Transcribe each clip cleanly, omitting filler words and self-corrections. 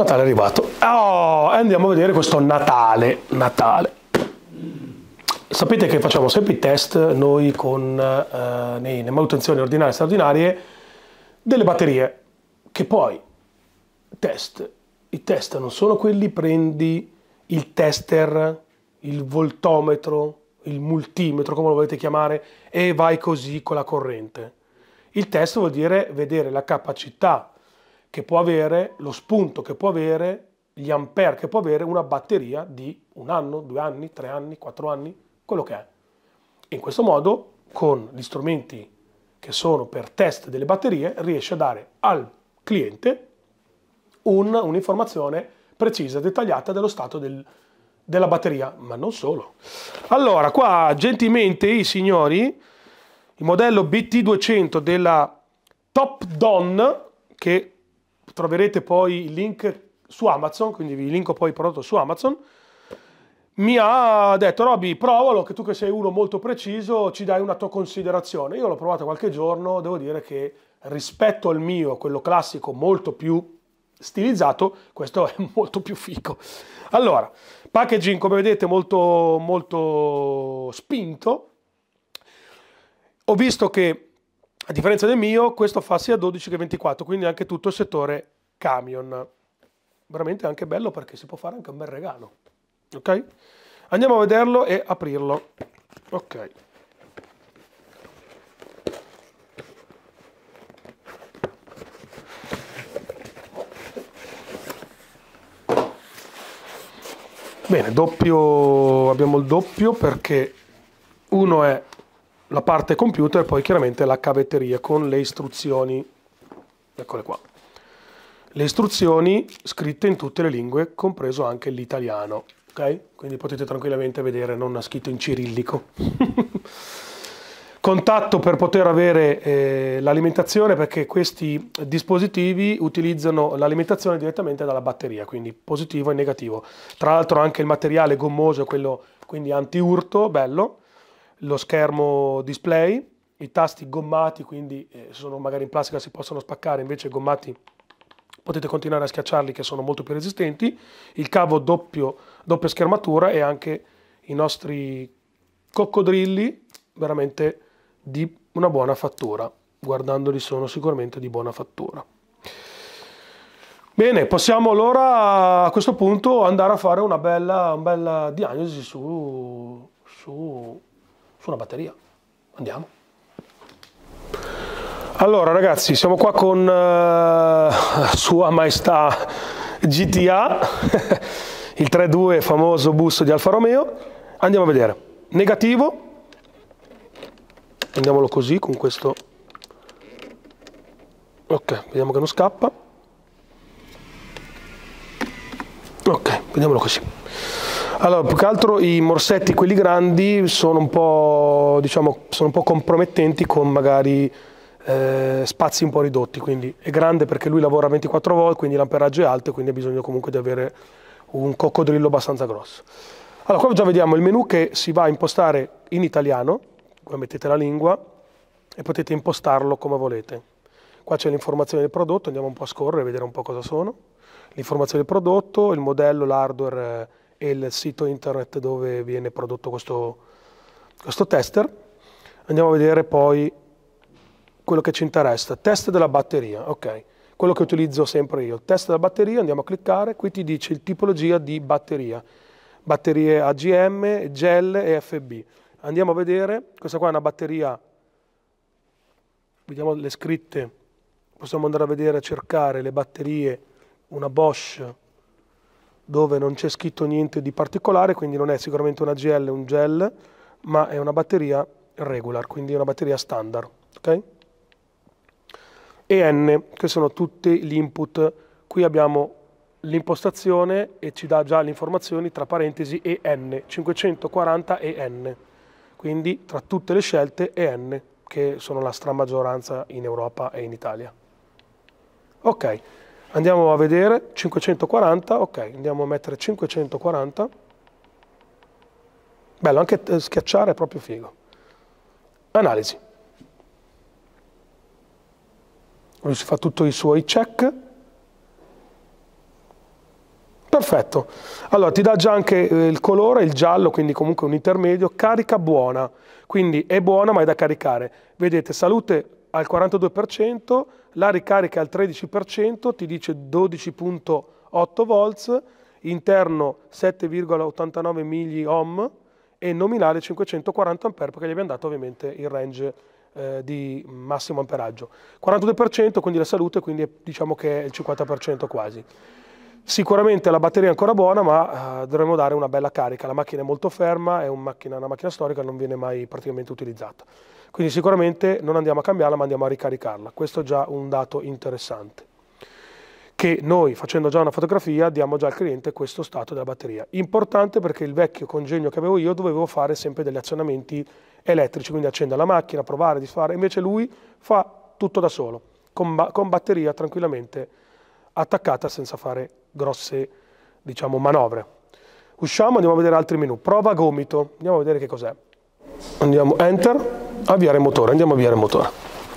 Natale è arrivato. Oh, andiamo a vedere questo Natale. Sapete che facciamo sempre i test noi con nelle manutenzioni ordinarie e straordinarie delle batterie, che poi i test non sono quelli, prendi il tester, il voltometro, il multimetro, come lo volete chiamare, e vai così con la corrente. Il test vuol dire vedere la capacità che può avere, lo spunto che può avere, gli ampere che può avere una batteria di 1 anno, 2 anni, 3 anni, 4 anni, quello che è. In questo modo, con gli strumenti che sono per test delle batterie, riesce a dare al cliente un'informazione precisa, dettagliata dello stato della batteria, ma non solo. Allora, qua gentilmente i signori, il modello BT200 della Topdon, che troverete poi il link su Amazon, quindi vi linko poi il prodotto su Amazon, mi ha detto: Robby, provalo, che tu che sei uno molto preciso ci dai una tua considerazione. Io l'ho provato qualche giorno, devo dire che rispetto al mio, quello classico molto più stilizzato, questo è molto più figo. Allora, packaging come vedete molto spinto. Ho visto che a differenza del mio questo fa sia 12 che 24, quindi anche tutto il settore camion. Veramente anche bello, perché si può fare anche un bel regalo. Ok? Andiamo a vederlo e aprirlo. Ok. Bene, abbiamo il doppio perché uno è la parte computer e poi chiaramente la cavetteria con le istruzioni. Eccole qua. Le istruzioni scritte in tutte le lingue, compreso anche l'italiano. Ok? Quindi potete tranquillamente vedere, non ha scritto in cirillico. Contatto per poter avere l'alimentazione, perché questi dispositivi utilizzano l'alimentazione direttamente dalla batteria, quindi positivo e negativo. Tra l'altro anche il materiale gommoso, quello quindi anti-urto, bello, lo schermo display, i tasti gommati, quindi sono magari in plastica, si possono spaccare, invece gommati potete continuare a schiacciarli, che sono molto più resistenti, il cavo doppia schermatura e anche i nostri coccodrilli veramente di una buona fattura. Guardandoli sono sicuramente di buona fattura. Bene, possiamo allora a questo punto andare a fare una bella diagnosi su una batteria. Andiamo. Allora ragazzi, siamo qua con Sua Maestà GTA, il 3.2 famoso bus di Alfa Romeo. Andiamo a vedere. Negativo. Andiamolo così, con questo. Ok, vediamo che non scappa. Ok, vediamolo così. Allora, più che altro i morsetti, quelli grandi, sono un po', diciamo, compromettenti, con magari spazi un po' ridotti, quindi è grande perché lui lavora a 24 volt, quindi l'amperaggio è alto e quindi ha bisogno comunque di avere un coccodrillo abbastanza grosso. Allora, qua già vediamo il menu che si va a impostare in italiano. Qua mettete la lingua e potete impostarlo come volete. Qua c'è l'informazione del prodotto, andiamo un po' a scorrere e vedere un po' cosa sono. L'informazione del prodotto, il modello, l'hardware e il sito internet dove viene prodotto questo tester. Andiamo a vedere poi quello che ci interessa, test della batteria, ok. Quello che utilizzo sempre io, test della batteria, andiamo a cliccare, qui ti dice il tipologia di batteria. Batterie AGM, gel e FB. Andiamo a vedere, questa qua è una batteria, vediamo le scritte, possiamo andare a vedere, a cercare le batterie, una Bosch, dove non c'è scritto niente di particolare, quindi non è sicuramente una GL, un gel, ma è una batteria regular, quindi una batteria standard, ok? E N, che sono tutti gli input. Qui abbiamo l'impostazione e ci dà già le informazioni tra parentesi EN, 540 EN. Quindi tra tutte le scelte EN, che sono la stramaggioranza in Europa e in Italia. Ok, andiamo a vedere 540, ok, andiamo a mettere 540. Bello, anche schiacciare è proprio figo. Analisi. Lui si fa tutti i suoi check. Perfetto. Allora ti dà già anche il colore, il giallo, quindi comunque un intermedio, carica buona, quindi è buona ma è da caricare. Vedete, salute al 42%, la ricarica al 13%, ti dice 12,8 volts, interno 7,89 milliohm e nominale 540 ampere perché gli abbiamo dato ovviamente il range di massimo amperaggio. 42%, quindi la salute, quindi diciamo che è il 50% quasi. Sicuramente la batteria è ancora buona, ma dovremmo dare una bella carica. La macchina è molto ferma, è una macchina storica, non viene mai praticamente utilizzata. Quindi sicuramente non andiamo a cambiarla, ma andiamo a ricaricarla. Questo è già un dato interessante. Che noi, facendo già una fotografia, diamo già al cliente questo stato della batteria. Importante perché il vecchio congegno che avevo io dovevo fare sempre degli azionamenti elettrici, quindi accendere la macchina, provare, disfare. Invece lui fa tutto da solo, con batteria tranquillamente attaccata senza fare grosse, diciamo, manovre. Usciamo, andiamo a vedere altri menu. Prova gomito, andiamo a vedere che cos'è. Andiamo enter, avviare motore, andiamo a avviare motore.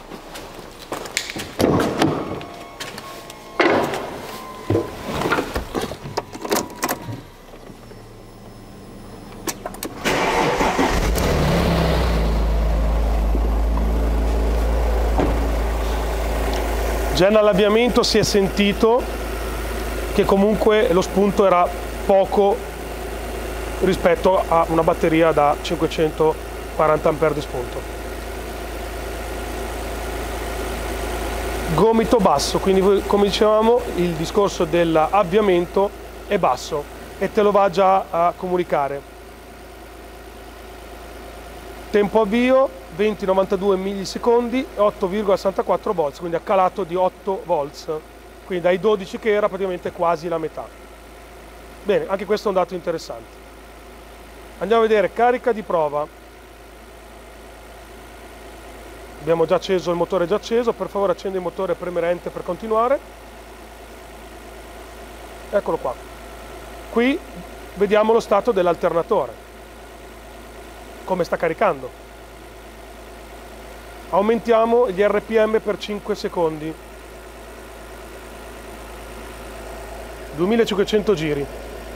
Già nell'avviamento si è sentito che comunque lo spunto era poco rispetto a una batteria da 540 A di spunto. Gomito basso, quindi come dicevamo il discorso dell'avviamento è basso e te lo va già a comunicare. Tempo avvio 20,92 millisecondi e 8,64 volts, quindi ha calato di 8 volts, quindi dai 12 che era praticamente quasi la metà. Bene, anche questo è un dato interessante. Andiamo a vedere carica di prova. Abbiamo già acceso, il motore è già acceso, per favore accendi il motore e premere Enter per continuare. Eccolo qua. Qui vediamo lo stato dell'alternatore, come sta caricando. Aumentiamo gli RPM per 5 secondi. 2500 giri.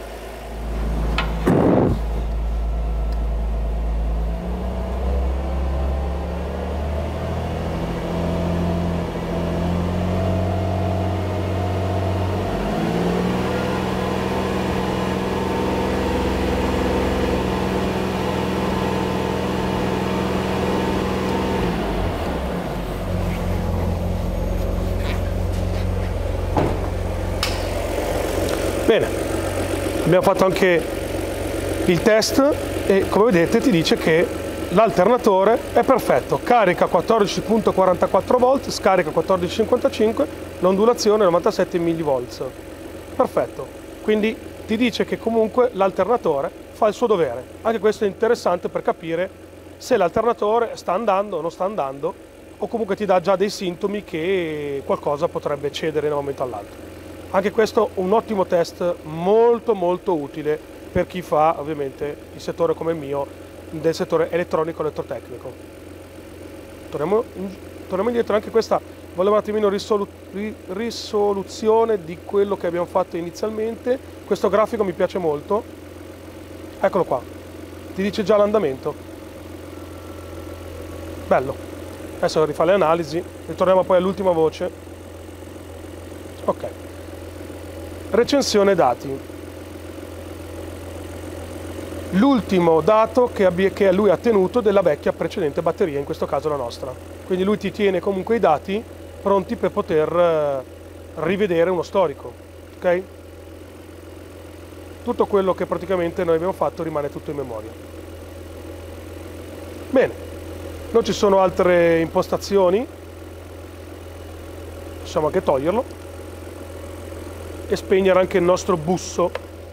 Bene, abbiamo fatto anche il test e come vedete ti dice che l'alternatore è perfetto, carica 14,44 volt, scarica 14,55, l'ondulazione 97 mV. Perfetto, quindi ti dice che comunque l'alternatore fa il suo dovere. Anche questo è interessante per capire se l'alternatore sta andando o non sta andando, o comunque ti dà già dei sintomi che qualcosa potrebbe cedere da un momento all'altro. Anche questo è un ottimo test molto molto utile per chi fa ovviamente il settore come il mio, del settore elettronico elettrotecnico. Torniamo indietro, anche questa volevo un attimino risoluzione di quello che abbiamo fatto inizialmente. Questo grafico mi piace molto, eccolo qua, ti dice già l'andamento, bello. Adesso rifà le analisi, ritorniamo poi all'ultima voce. Ok. Recensione dati. L'ultimo dato che lui ha tenuto della vecchia precedente batteria, in questo caso la nostra. Quindi lui ti tiene comunque i dati pronti per poter rivedere uno storico. Ok? Tutto quello che praticamente noi abbiamo fatto rimane tutto in memoria. Bene, non ci sono altre impostazioni, possiamo anche toglierlo e spegnere anche il nostro busso.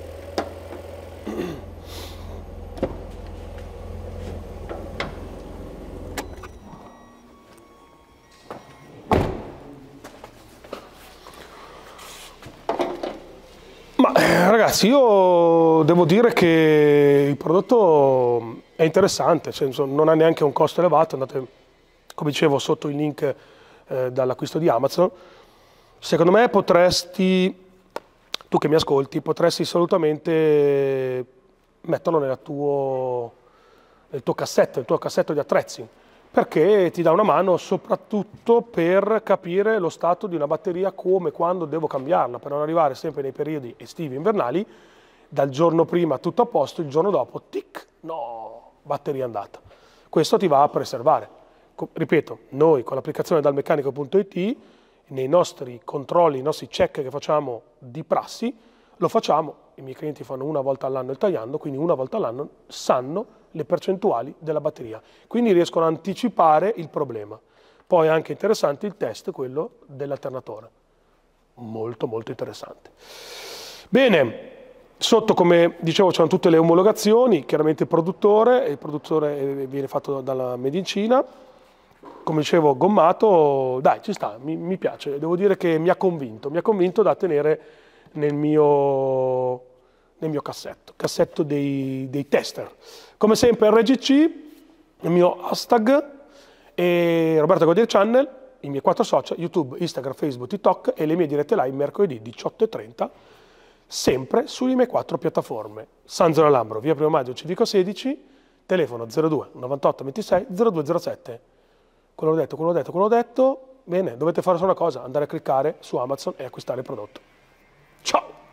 Ma ragazzi, io devo dire che il prodotto è interessante, nel senso, non ha neanche un costo elevato. Andate, come dicevo, sotto il link dall'acquisto di Amazon. Secondo me potresti tu che mi ascolti potresti assolutamente metterlo nel tuo cassetto di attrezzi, perché ti dà una mano soprattutto per capire lo stato di una batteria, come e quando devo cambiarla, per non arrivare sempre nei periodi estivi e invernali, dal giorno prima tutto a posto, il giorno dopo, tic, no, batteria andata. Questo ti va a preservare. Ripeto, noi con l'applicazione dalmeccanico.it, nei nostri controlli, i nostri check che facciamo di prassi, lo facciamo, i miei clienti fanno una volta all'anno il tagliando, quindi una volta all'anno sanno le percentuali della batteria, quindi riescono a anticipare il problema. Poi è anche interessante il test, quello dell'alternatore, molto molto interessante. Bene, sotto come dicevo c'erano tutte le omologazioni, chiaramente il produttore viene fatto dalla Made in Cina, come dicevo gommato, dai ci sta, mi piace, devo dire che mi ha convinto da tenere nel mio cassetto dei tester. Come sempre RGC, il mio hashtag, e Roberto Guadier Channel, i miei 4 social, YouTube, Instagram, Facebook, TikTok e le mie dirette live mercoledì 18:30, sempre sulle mie 4 piattaforme. San Zeno Lambro, via 1 Maggio, Civico 16, telefono 02 98 26 0207. Quello l'ho detto, bene, dovete fare solo una cosa, andare a cliccare su Amazon e acquistare il prodotto. Ciao!